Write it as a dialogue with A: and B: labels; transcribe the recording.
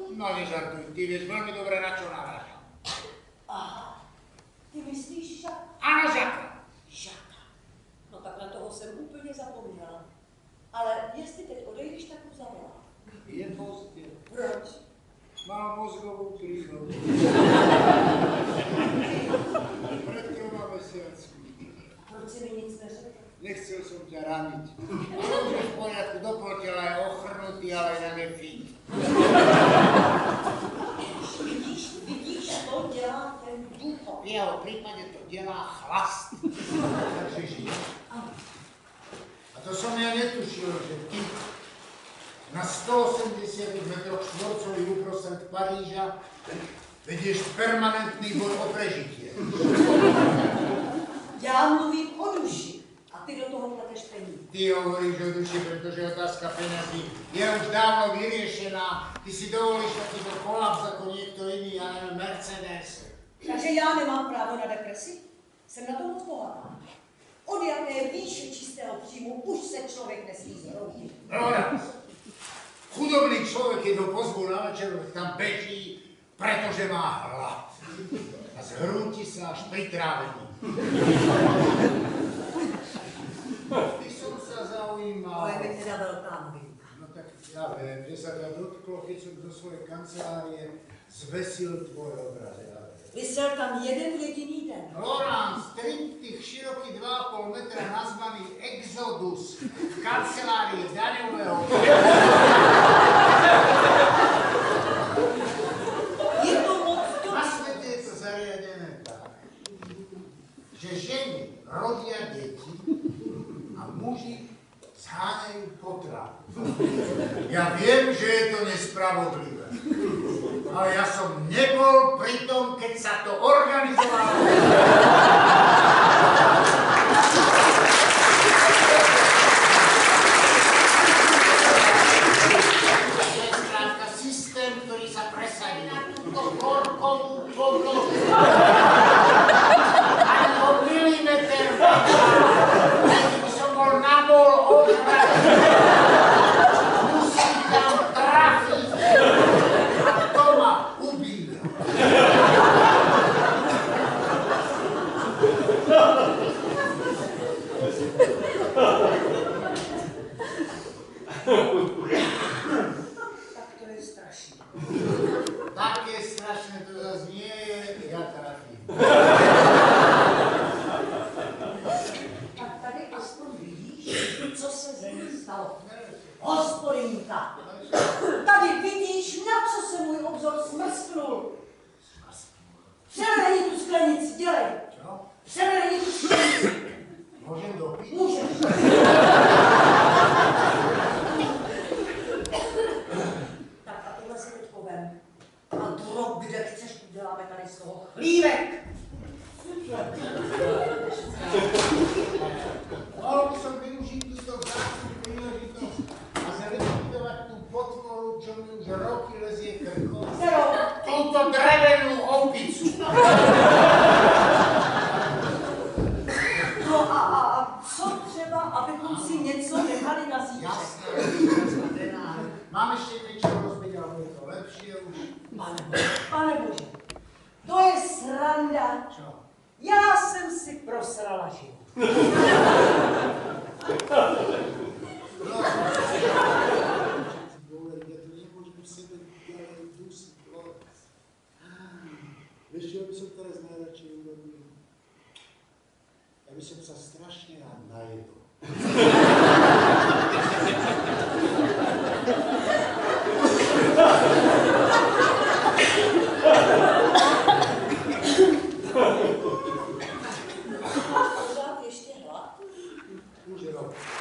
A: No nežartuj, ty vieš veľmi dobre, na čo narážam.
B: Aha, ty myslíš Žaka?
A: A na Žaka.
B: Žaka. No tak na toho jsem úplně zapomněla. Ale jestli teď odejdeš, tak ho zavolám.
A: Je pozdě.
B: Proč?
A: Mám mozgovou klínu. Před 3 mesiacmi.
B: Proč si mi nic neřekl?
A: Nechcel som ťa raniť. Ale už je v poriadku, do tela je ochrnutý, ale na nefít.
B: Vidíš, to dělá ten ducho.
A: V jeho prípade to dělá chlast. Takže žije. A to som ja netušil, že ty na 180 metroch štvorcových uprostred Paríža vedieš permanentný boj o prežitie.
B: Já mluvím o duši a ty do toho pleteš peníze.
A: Ty hovoríš o duši, pretože otázka peňazí je už dávno vyriešená. Ty si dovolíš takýto kolaps ako niekto iný, ja neviem, Mercedes.
B: Takže já nemám právo na depresi? Jsem na to moc bohatá. Od jaké výše čistého příjmu už se člověk nesmí zhroutit.
A: Lorenz, chudobný človek, keď ho pozvú na večeru, tam beží, pretože má hlad. A zhrúti sa až pri trávení. Ty som sa zaujímal.
B: To je mi teda veľká novinka.
A: No tak ja viem, že sa to dotklo, keď som do svojej kancelárie zvesil tvoj obraz.
B: Vysel tam jeden jediný den.
A: Lorenz, triptych široký 2,5 metra nazvaný Exodus v kancelárii daňového.
B: Je to moc to...
A: Na svete je to zariadené tak, že ženy rodia deti a muži zháňajú potravu. Ja viem, že je to nespravodlivé. Ale ja som nebol pri tom, keď sa to organizovalo. To je skrátka systém, ktorý sa presadí na túto horkovú podlohu. Ani o milimeter aj by som bol nabol odhrať. Musím tam trafiť.
B: Tak to je strašné.
A: Tak je strašné, to zase nie je, ja trafím.
B: Tak tady aspoň vidíš, co se ze ní stalo. Hospodinka, tady vidíš, na co se můj obzor smrsknul. Převrhni tu sklenici, dělej.
A: Čo?
B: Převrhni tu sklenici.
A: Môžem dopiť?
B: Můžeš. Tak a tohle si teď povem. A drog, kde chceš, uděláme tady z toho chlívek.
A: Mohol by som využiť túto vzácnu príležitosť a zrevidovať tú potvoru, čo mi už roky lezie krkom. Túto drevenú opicu.
B: No a co třeba, abychom si něco nechali na zítřek?
A: Jasné, mám ešte niečo rozbiť, ale je to lepšie už.
B: Pane Bože, to je sranda.
A: Čo?
B: Já jsem si prosrala život.
A: Ja to nemôžem v sebe ďalej dusiť. Vieš, čo by som teraz najradšej urobil? Ja by som sa strašne rád najedol.
B: Pořád ještě hlad?
A: Už rok.